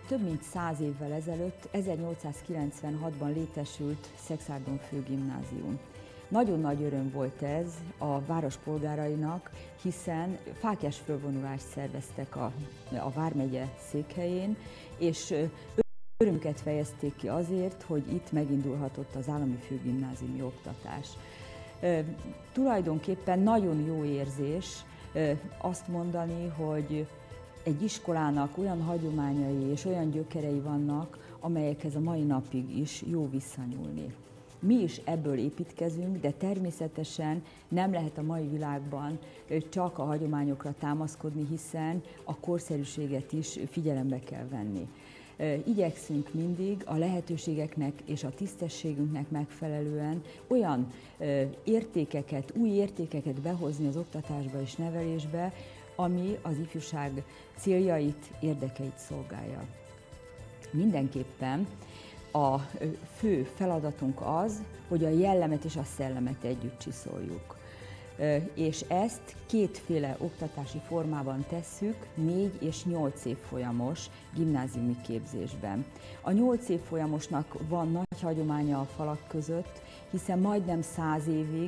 Több mint 100 évvel ezelőtt, 1896-ban létesült Szekszárton főgimnázium. Nagyon nagy öröm volt ez a város polgárainak, hiszen fáklyás fölvonulást szerveztek a vármegye székhelyén, és örömüket fejezték ki azért, hogy itt megindulhatott az állami főgimnáziumi oktatás. Tulajdonképpen nagyon jó érzés azt mondani, hogy egy iskolának olyan hagyományai és olyan gyökerei vannak, amelyekhez a mai napig is jó visszanyúlni. Mi is ebből építkezünk, de természetesen nem lehet a mai világban csak a hagyományokra támaszkodni, hiszen a korszerűséget is figyelembe kell venni. Igyekszünk mindig a lehetőségeknek és a tisztességünknek megfelelően olyan értékeket, új értékeket behozni az oktatásba és nevelésbe, ami az ifjúság céljait, érdekeit szolgálja. Mindenképpen a fő feladatunk az, hogy a jellemet és a szellemet együtt csiszoljuk. És ezt kétféle oktatási formában tesszük, 4 és 8 évfolyamos gimnáziumi képzésben. A 8 évfolyamosnak van nagy hagyománya a falak között, hiszen majdnem 100 évig,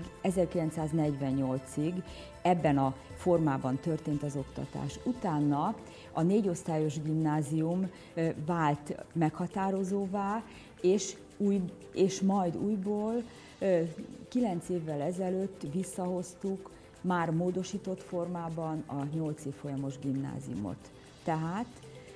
1948-ig ebben a formában történt az oktatás. Utána a 4 osztályos gimnázium vált meghatározóvá, és majd újból 9 évvel ezelőtt visszahoztuk már módosított formában a 8 évfolyamos gimnáziumot. Tehát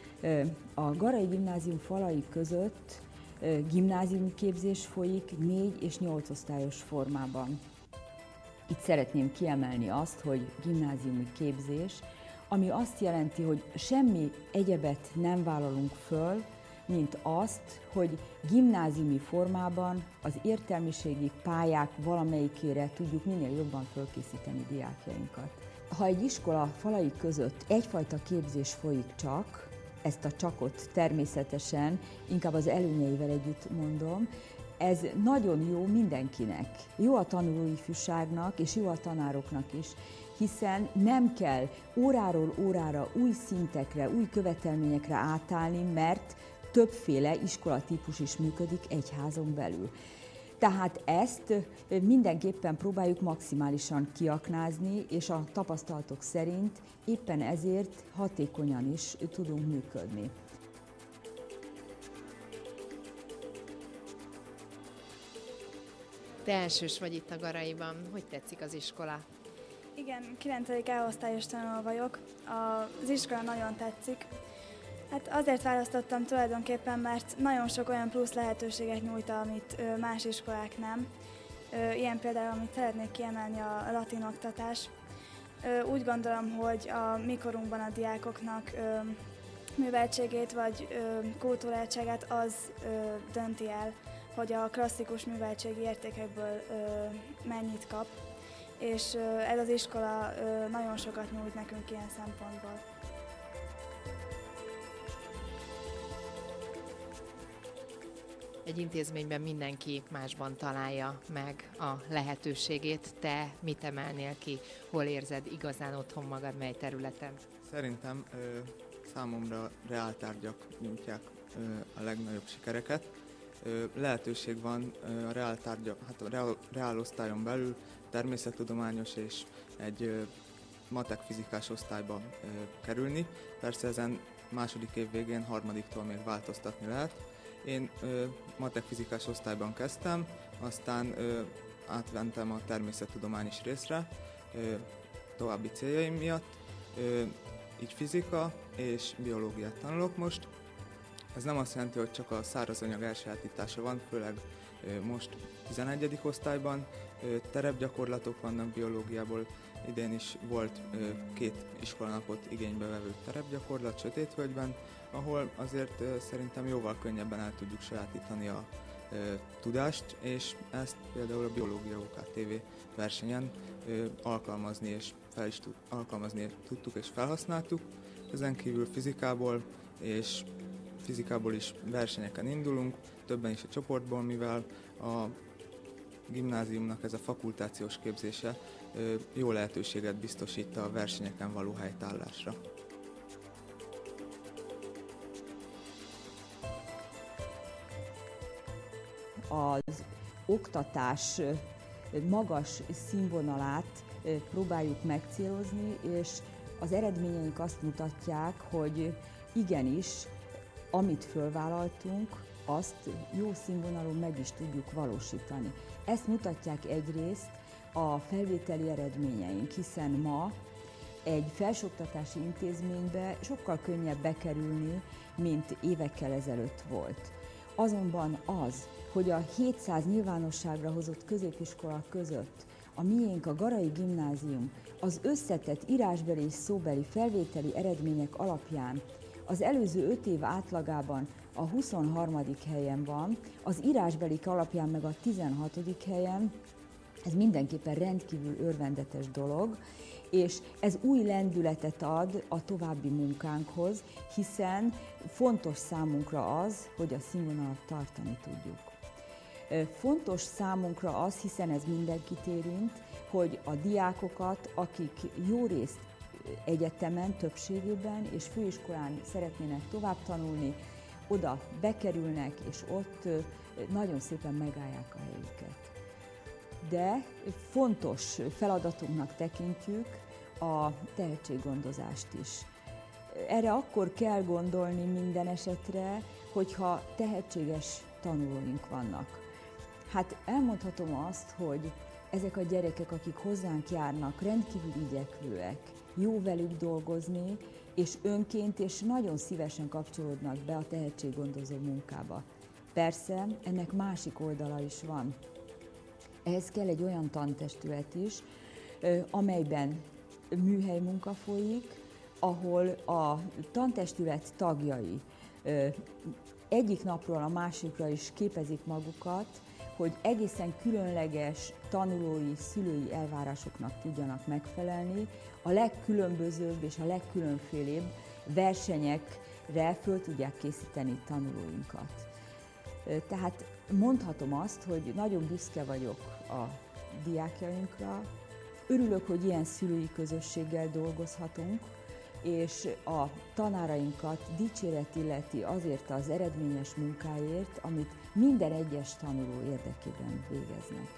a Garai Gimnázium falai között gimnáziumi képzés folyik 4 és 8 osztályos formában. Itt szeretném kiemelni azt, hogy gimnáziumi képzés, ami azt jelenti, hogy semmi egyebet nem vállalunk föl, mint azt, hogy gimnáziumi formában az értelmiségi pályák valamelyikére tudjuk minél jobban fölkészíteni diákjainkat. Ha egy iskola falai között egyfajta képzés folyik csak, ezt a csakot természetesen inkább az előnyeivel együtt mondom, ez nagyon jó mindenkinek. Jó a tanulóifjúságnak és jó a tanároknak is, hiszen nem kell óráról órára új szintekre, új követelményekre átállni, mert többféle iskolatípus is működik egy házon belül. Tehát ezt mindenképpen próbáljuk maximálisan kiaknázni, és a tapasztalatok szerint éppen ezért hatékonyan is tudunk működni. Te elsős vagy itt a Garaiban. Hogy tetszik az iskola? Igen, 9. A-osztályos tanuló vagyok. Az iskola nagyon tetszik. Hát azért választottam tulajdonképpen, mert nagyon sok olyan plusz lehetőséget nyújt, amit más iskolák nem. Ilyen például, amit szeretnék kiemelni, a latin oktatás. Úgy gondolom, hogy a mi korunkban a diákoknak műveltségét vagy kultúráltságát az dönti el, hogy a klasszikus műveltségi értékekből mennyit kap, és ez az iskola nagyon sokat nyújt nekünk ilyen szempontból. Egy intézményben mindenki másban találja meg a lehetőségét. Te mit emelnél ki? Hol érzed igazán otthon magad, mely területen? Szerintem számomra reáltárgyak nyújtják a legnagyobb sikereket. Lehetőség van a reáltárgyak, hát a reálosztályon belül természettudományos és egy matek-fizikás osztályba kerülni. Persze ezen második év végén, harmadiktól még változtatni lehet. Én matek-fizikás osztályban kezdtem, aztán átmentem a természettudományos részre további céljaim miatt. Így fizika és biológiát tanulok most. Ez nem azt jelenti, hogy csak a szárazanyag elsajátítása van, főleg most 11. osztályban. Terepgyakorlatok vannak biológiából. Idén is volt 2 iskolanapot igénybe vevő terepgyakorlat Sötétvölgyben, ahol azért szerintem jóval könnyebben el tudjuk sajátítani a tudást, és ezt például a Biológia OKTV versenyen alkalmazni tudtuk és felhasználtuk. Ezen kívül fizikából is versenyeken indulunk, többen is a csoportból, mivel a gimnáziumnak ez a fakultációs képzése jó lehetőséget biztosít a versenyeken való helytállásra. az oktatás magas színvonalát próbáljuk megcélozni, és az eredményeink azt mutatják, hogy igenis, amit fölvállaltunk, azt jó színvonalon meg is tudjuk valósítani. Ezt mutatják egyrészt a felvételi eredményeink, hiszen ma egy felsőoktatási intézménybe sokkal könnyebb bekerülni, mint évekkel ezelőtt volt. Azonban az, hogy a 700 nyilvánosságra hozott középiskola között a miénk, a Garai Gimnázium az összetett írásbeli és szóbeli felvételi eredmények alapján az előző 5 év átlagában a 23. helyen van, az írásbelik alapján meg a 16. helyen, ez mindenképpen rendkívül örvendetes dolog, és ez új lendületet ad a további munkánkhoz, hiszen fontos számunkra az, hogy a színvonalat tartani tudjuk. Fontos számunkra az, hiszen ez mindenkit érint, hogy a diákokat, akik jó részt egyetemen, többségében és főiskolán szeretnének tovább tanulni, oda bekerülnek, és ott nagyon szépen megállják a helyüket. De fontos feladatunknak tekintjük a tehetséggondozást is. Erre akkor kell gondolni minden esetre, hogyha tehetséges tanulóink vannak. Hát elmondhatom azt, hogy ezek a gyerekek, akik hozzánk járnak, rendkívül igyekvőek, jó velük dolgozni, és önként és nagyon szívesen kapcsolódnak be a tehetséggondozó munkába. Persze, ennek másik oldala is van. Ehhez kell egy olyan tantestület is, amelyben műhelymunka folyik, ahol a tantestület tagjai egyik napról a másikra is képezik magukat, hogy egészen különleges tanulói, szülői elvárásoknak tudjanak megfelelni, a legkülönbözőbb és a legkülönfélébb versenyekre föl tudják készíteni tanulóinkat. Tehát mondhatom azt, hogy nagyon büszke vagyok a diákjainkra, örülök, hogy ilyen szülői közösséggel dolgozhatunk, és a tanárainkat dicséret illeti azért az eredményes munkáért, amit minden egyes tanuló érdekében végeznek.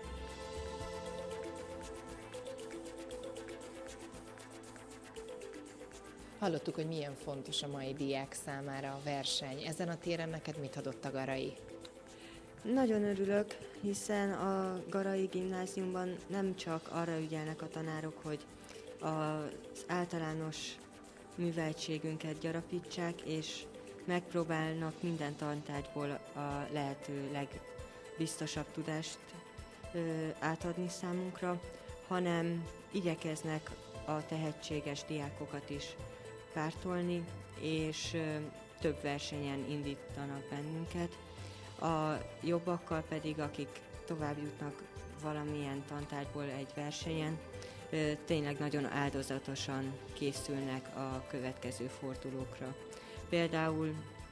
Hallottuk, hogy milyen fontos a mai diák számára a verseny. Ezen a téren neked mit adott a Garai? Nagyon örülök, hiszen a Garai Gimnáziumban nem csak arra ügyelnek a tanárok, hogy az általános műveltségünket gyarapítsák, és megpróbálnak minden tantárgyból a lehető legbiztosabb tudást átadni számunkra, hanem igyekeznek a tehetséges diákokat is pártolni, és több versenyen indítanak bennünket. A jobbakkal pedig, akik tovább jutnak valamilyen tantárgyból egy versenyen, tényleg nagyon áldozatosan készülnek a következő fordulókra. Például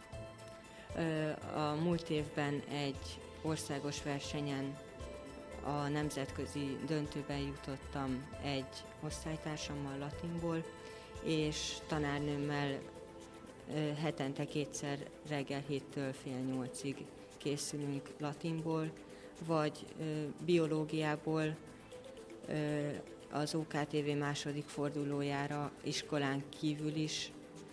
a múlt évben egy országos versenyen a nemzetközi döntőben jutottam egy osztálytársammal latinból, és tanárnőmmel hetente 2-szer reggel 7-től fél 8-ig készülünk latinból, vagy biológiából az OKTV második fordulójára iskolán kívül is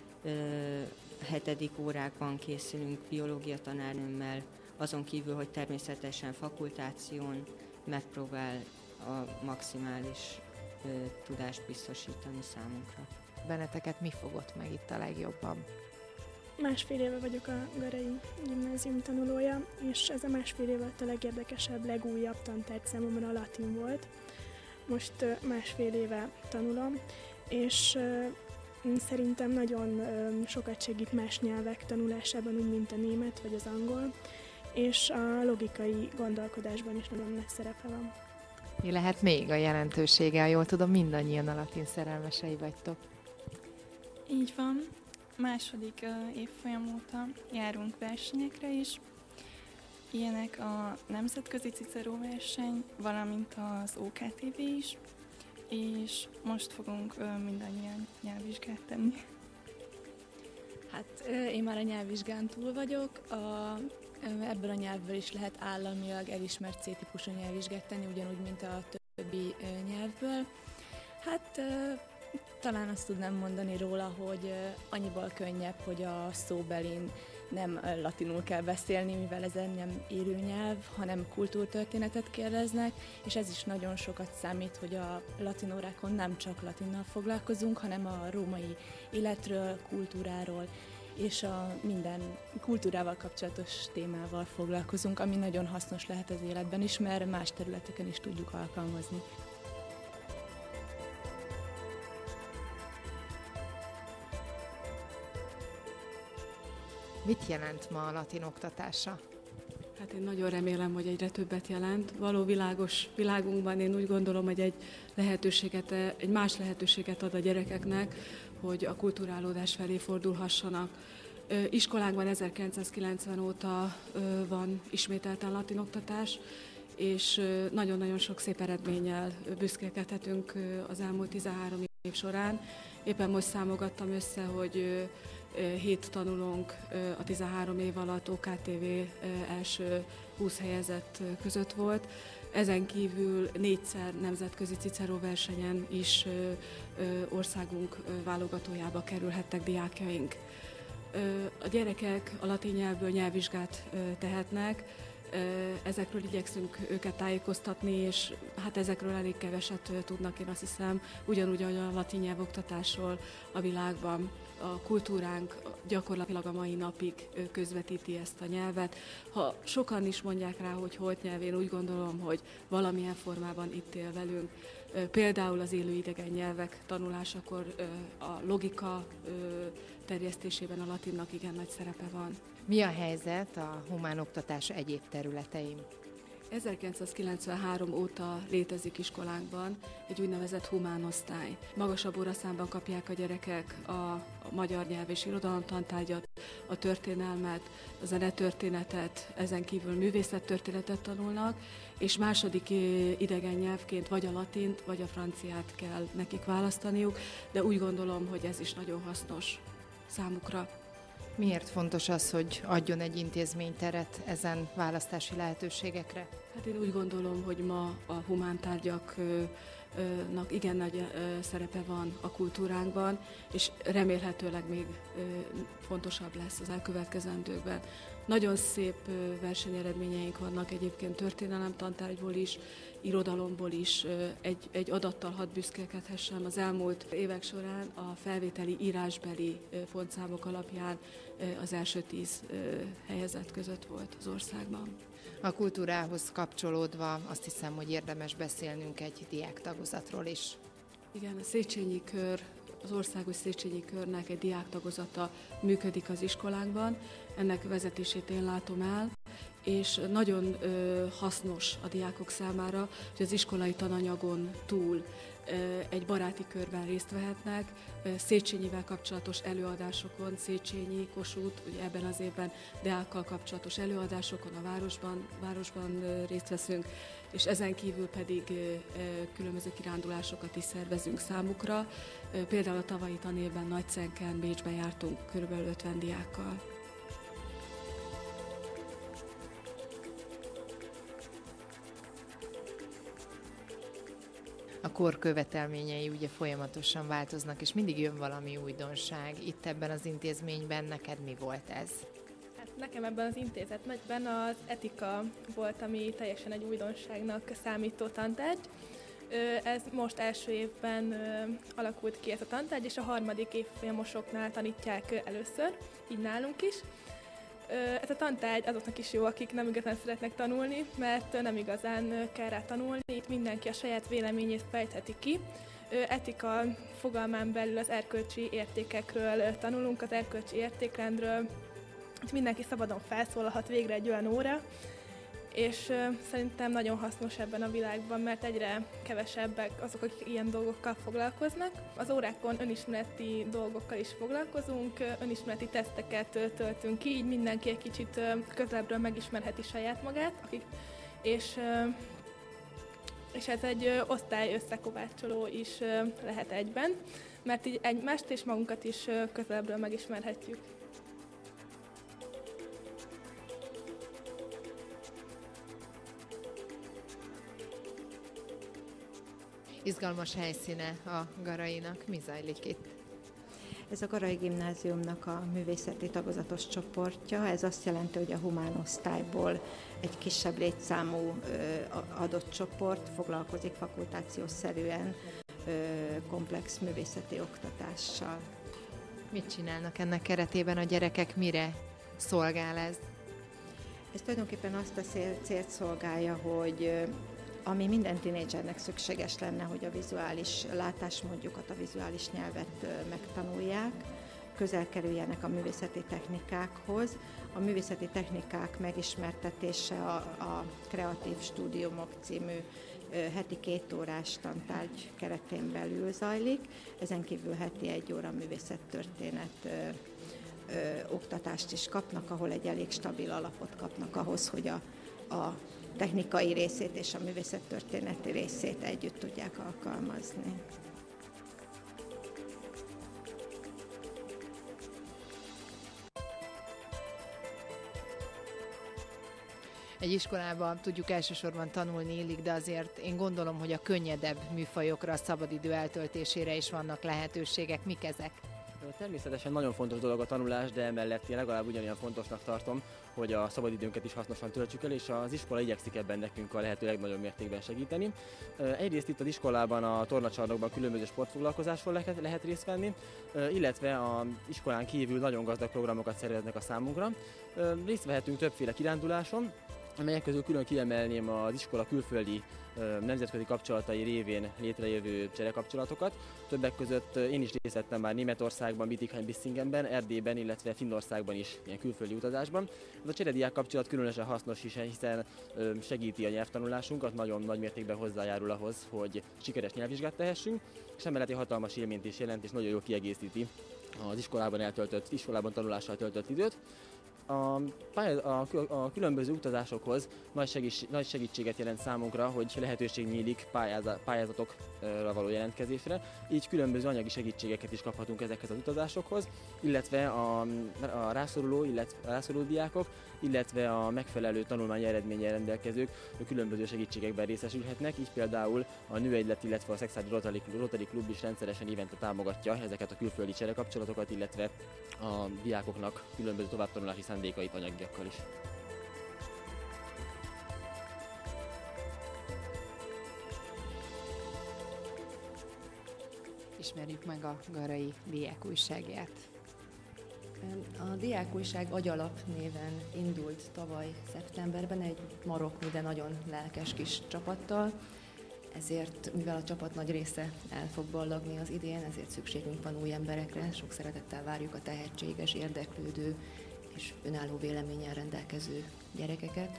7. órákban készülünk biológia tanárnőmmel, azon kívül, hogy természetesen fakultáción megpróbál a maximális tudást biztosítani számunkra. Benneteket mi fogott meg itt a legjobban? Másfél éve vagyok a Garai Gimnázium tanulója, és ez a másfél év alatt a legérdekesebb, legújabb tantárgy számomra a latin volt. Most másfél éve tanulom, és szerintem nagyon sokat segít más nyelvek tanulásában, úgy mint a német vagy az angol, és a logikai gondolkodásban is nagyon nagy szerepe van. Mi lehet még a jelentősége? Ha jól tudom, mindannyian a latin szerelmesei vagytok. Így van. Második évfolyam óta járunk versenyekre is. Ilyenek a nemzetközi Cicero verseny, valamint az OKTV is, és most fogunk mindannyian nyelvvizsgát tenni. Hát én már a nyelvvizsgán túl vagyok, ebből a nyelvből is lehet államilag elismert C-típusú nyelvvizsgát tenni, ugyanúgy, mint a többi nyelvből. Hát talán azt tudnám mondani róla, hogy annyiból könnyebb, hogy a szóbelin nem latinul kell beszélni, mivel ez nem élő nyelv, hanem kultúrtörténetet kérdeznek, és ez is nagyon sokat számít, hogy a latin órákon nem csak latinnal foglalkozunk, hanem a római életről, kultúráról, és a minden kultúrával kapcsolatos témával foglalkozunk, ami nagyon hasznos lehet az életben is, mert más területeken is tudjuk alkalmazni. Mit jelent ma a latin oktatása? Hát én nagyon remélem, hogy egyre többet jelent. Való világos világunkban én úgy gondolom, hogy egy más lehetőséget ad a gyerekeknek, hogy a kulturálódás felé fordulhassanak. Iskolákban 1990 óta van ismételten latin oktatás, és nagyon-nagyon sok szép eredménnyel büszkélkedhetünk az elmúlt 13 év során. Éppen most számogattam össze, hogy 7 tanulónk a 13 év alatt OKTV első 20 helyezett között volt. Ezen kívül 4-szer nemzetközi Cicero versenyen is országunk válogatójába kerülhettek diákjaink. A gyerekek a latin nyelvből nyelvvizsgát tehetnek, ezekről igyekszünk őket tájékoztatni, és hát ezekről elég keveset tudnak, én azt hiszem, ugyanúgy, ahogy a latin nyelvoktatásról a világban. A kultúránk gyakorlatilag a mai napig közvetíti ezt a nyelvet. Ha sokan is mondják rá, hogy holt nyelv, én úgy gondolom, hogy valamilyen formában itt él velünk. Például az élő idegen nyelvek tanulásakor a logika terjesztésében a latinnak igen nagy szerepe van. Mi a helyzet a humán oktatás egyéb területein? 1993 óta létezik iskolánkban egy úgynevezett humán osztály. Magasabb óraszámban kapják a gyerekek a magyar nyelv és irodalom tantárgyat, a történelmet, a zenetörténetet, ezen kívül művészettörténetet tanulnak, és második idegen nyelvként vagy a latint, vagy a franciát kell nekik választaniuk, de úgy gondolom, hogy ez is nagyon hasznos számukra. Miért fontos az, hogy adjon egy intézmény teret ezen választási lehetőségekre? Hát én úgy gondolom, hogy ma a humántárgyaknak igen nagy szerepe van a kultúránkban, és remélhetőleg még fontosabb lesz az elkövetkezendőkben. Nagyon szép versenyeredményeink vannak egyébként történelemtantárgyból is, irodalomból is. Egy adattal hadd büszkélkedhessem, az elmúlt évek során a felvételi írásbeli pontszámok alapján az első 10 helyezett között volt az országban. A kultúrához kapcsolódva azt hiszem, hogy érdemes beszélnünk egy diáktagozatról is. Igen, a Széchenyi Kör, az Országos Széchenyi Körnek egy diáktagozata működik az iskolánkban. Ennek vezetését én látom el, és nagyon hasznos a diákok számára, hogy az iskolai tananyagon túl egy baráti körben részt vehetnek, Széchenyivel kapcsolatos előadásokon, Széchenyi, Kossuth, ugye ebben az évben Deákkal kapcsolatos előadásokon a városban részt veszünk, és ezen kívül pedig különböző kirándulásokat is szervezünk számukra. Például a tavalyi tanévben Nagycenken, Bécsben jártunk kb. 50 diákkal. A kor követelményei ugye folyamatosan változnak, és mindig jön valami újdonság. Itt ebben az intézményben neked mi volt ez? Hát nekem ebben az intézetben az etika volt, ami teljesen egy újdonságnak számító tantárgy. Ez most első évben alakult ki ez a tantárgy, és a harmadik évfolyamosoknál tanítják először, így nálunk is. Ez a tantárgy azoknak is jó, akik nem igazán szeretnek tanulni, mert nem igazán kell rá tanulni. Itt mindenki a saját véleményét fejtheti ki. Etika fogalmán belül az erkölcsi értékekről tanulunk, az erkölcsi értékrendről. Itt mindenki szabadon felszólalhat, végre egy olyan óra, és szerintem nagyon hasznos ebben a világban, mert egyre kevesebbek azok, akik ilyen dolgokkal foglalkoznak. Az órákon önismereti dolgokkal is foglalkozunk, önismereti teszteket töltünk ki, így mindenki egy kicsit közelebbről megismerheti saját magát, és ez egy osztály összekovácsoló is lehet egyben, mert így egymást és magunkat is közelebbről megismerhetjük. Izgalmas helyszíne a Garainak. Mi zajlik itt? Ez a Garai Gimnáziumnak a művészeti tagozatos csoportja. Ez azt jelenti, hogy a humán osztályból egy kisebb létszámú adott csoport foglalkozik fakultációszerűen komplex művészeti oktatással. Mit csinálnak ennek keretében a gyerekek? Mire szolgál ez? Ez tulajdonképpen azt a célt szolgálja, hogy ami minden tinédzsernek szükséges lenne, hogy a vizuális látásmódjukat, a vizuális nyelvet megtanulják, közel kerüljenek a művészeti technikákhoz. A művészeti technikák megismertetése a Kreatív Stúdiumok című heti 2 órás tantárgy keretén belül zajlik. Ezen kívül heti 1 óra művészettörténet oktatást is kapnak, ahol egy elég stabil alapot kapnak ahhoz, hogy a technikai részét és a művészettörténeti részét együtt tudják alkalmazni. Egy iskolában tudjuk elsősorban tanulni illik, de azért én gondolom, hogy a könnyedebb műfajokra, a szabadidő eltöltésére is vannak lehetőségek. Mik ezek? Természetesen nagyon fontos dolog a tanulás, de emellett én legalább ugyanilyen fontosnak tartom, hogy a szabadidőnket is hasznosan töltsük el, és az iskola igyekszik ebben nekünk a lehető legnagyobb mértékben segíteni. Egyrészt itt az iskolában, a tornacsarnokban különböző sportfoglalkozásról lehet részt venni, illetve az iskolán kívül nagyon gazdag programokat szerveznek a számunkra. Részt vehetünk többféle kiránduláson, amelyek közül külön kiemelném az iskola külföldi nemzetközi kapcsolatai révén létrejövő cserekapcsolatokat. Többek között én is részt vettem már Németországban, Bietigheim-Bissingenben, Erdélyben, illetve Finnországban is ilyen külföldi utazásban. Ez a cserediák kapcsolat különösen hasznos, hiszen segíti a nyelvtanulásunkat, nagyon nagy mértékben hozzájárul ahhoz, hogy sikeres nyelvvizsgát tehessünk, és emellett egy hatalmas élményt is jelent, és nagyon jól kiegészíti az iskolában tanulással töltött időt. A különböző utazásokhoz nagy segítséget jelent számunkra, hogy lehetőség nyílik pályázatokra való jelentkezésre, így különböző anyagi segítségeket is kaphatunk ezekhez az utazásokhoz, illetve a rászoruló diákok, illetve a megfelelő tanulmányi eredménnyel rendelkezők különböző segítségekben részesülhetnek, így például a Nőegylet, illetve a Szexádi Rotary Klub is rendszeresen évente támogatja ezeket a külföldi cserekapcsolatokat, illetve a diákoknak különböző továbbtanulási szándékait anyagiakkal is. Ismerjük meg a Garai Diák újságját. A Diák újság Agyalap néven indult tavaly szeptemberben egy maroknyi, de nagyon lelkes kis csapattal. Ezért, mivel a csapat nagy része el fog ballagni az idén, ezért szükségünk van új emberekre. Sok szeretettel várjuk a tehetséges, érdeklődő és önálló véleménnyel rendelkező gyerekeket.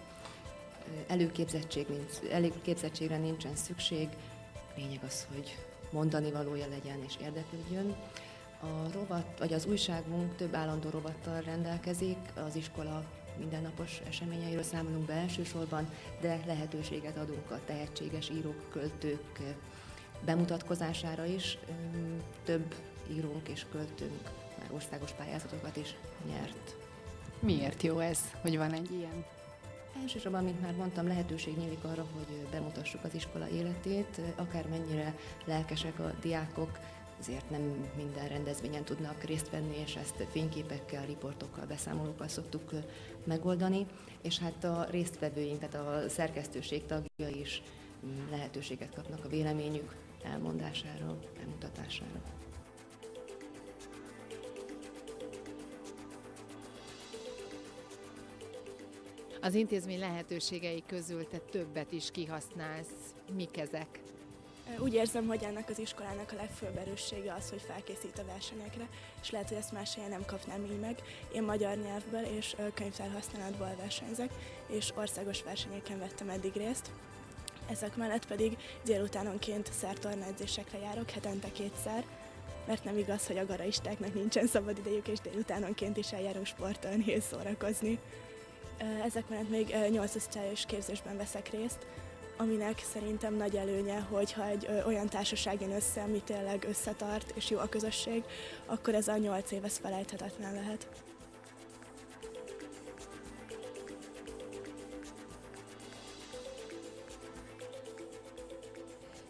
Előképzettségre nincsen szükség. Lényeg az, hogy mondani valója legyen és érdeklődjön. Az újságunk több állandó rovattal rendelkezik, az iskola mindennapos eseményeiről számolunk be elsősorban, de lehetőséget adunk a tehetséges írók, költők bemutatkozására is. Több írónk és költőnk már országos pályázatokat is nyert. Miért jó ez, hogy van egy ilyen? Elsősorban, mint már mondtam, lehetőség nyílik arra, hogy bemutassuk az iskola életét, akármennyire lelkesek a diákok, ezért nem minden rendezvényen tudnak részt venni, és ezt fényképekkel, riportokkal, beszámolókkal szoktuk megoldani, és hát a résztvevőink, tehát a szerkesztőség tagjai is lehetőséget kapnak a véleményük elmondására, bemutatására. Az intézmény lehetőségei közül te többet is kihasználsz. Mik ezek? Úgy érzem, hogy ennek az iskolának a legfőbb erőssége az, hogy felkészít a versenyekre, és lehet, hogy ezt más helyen nem kapnám így meg. Én magyar nyelvből és könyvtárhasználatból versenyzek, és országos versenyeken vettem eddig részt. Ezek mellett pedig délutánonként szertornaedzésekre járok, hetente 2-szer, mert nem igaz, hogy a garaistáknak nincsen szabad idejük, és délutánonként is eljárunk sportolni és szórakozni. Ezek mellett még 8 osztályos képzésben veszek részt, aminek szerintem nagy előnye, hogyha egy olyan társaság jön össze, ami tényleg összetart és jó a közösség, akkor ez a 8 év felejthetetlen lehet.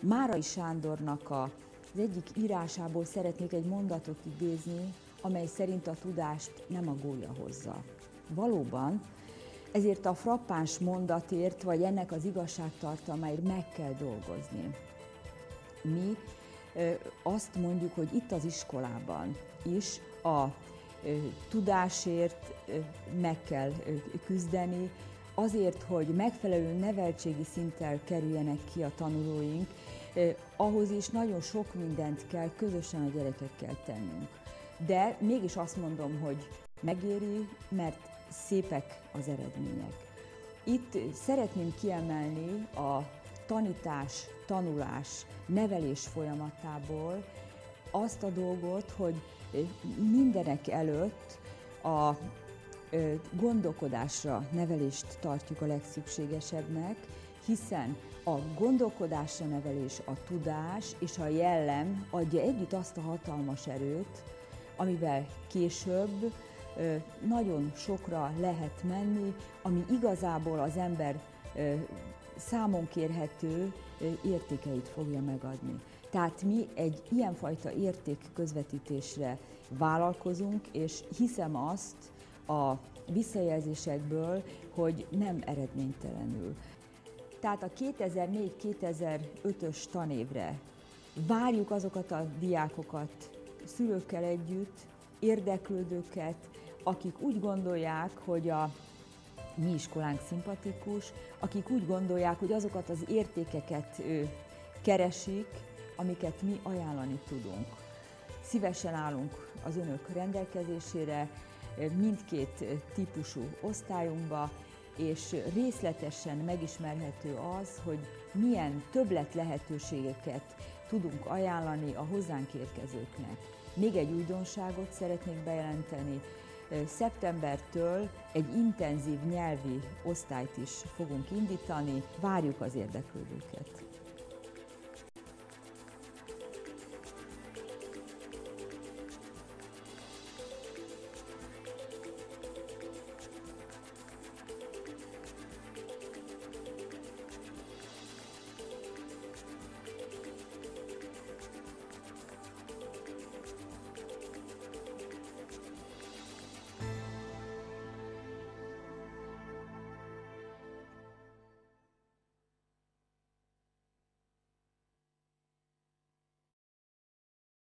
Márai Sándornak az egyik írásából szeretnék egy mondatot idézni, amely szerint a tudást nem a gólya hozza. Valóban, ezért a frappáns mondatért, vagy ennek az igazságtartalmáért meg kell dolgozni. Mi azt mondjuk, hogy itt az iskolában is a tudásért meg kell küzdeni, azért, hogy megfelelő neveltségi szinttel kerüljenek ki a tanulóink, ahhoz is nagyon sok mindent kell közösen a gyerekekkel tennünk. De mégis azt mondom, hogy megéri, mert szépek az eredmények. Itt szeretném kiemelni a tanítás, tanulás, nevelés folyamatából azt a dolgot, hogy mindenek előtt a gondolkodásra nevelést tartjuk a legszükségesebbnek, hiszen a gondolkodásra nevelés, a tudás és a jellem adja együtt azt a hatalmas erőt, amivel később nagyon sokra lehet menni, ami igazából az ember számon kérhető értékeit fogja megadni. Tehát mi egy ilyenfajta értékközvetítésre vállalkozunk, és hiszem azt a visszajelzésekből, hogy nem eredménytelenül. Tehát a 2004-2005-ös tanévre várjuk azokat a diákokat szülőkkel együtt, érdeklődőket, akik úgy gondolják, hogy a mi iskolánk szimpatikus, akik úgy gondolják, hogy azokat az értékeket keresik, amiket mi ajánlani tudunk. Szívesen állunk az önök rendelkezésére, mindkét típusú osztályunkba, és részletesen megismerhető az, hogy milyen többlet lehetőségeket tudunk ajánlani a hozzánk érkezőknek. Még egy újdonságot szeretnék bejelenteni. Szeptembertől egy intenzív nyelvi osztályt is fogunk indítani, várjuk az érdeklődőket.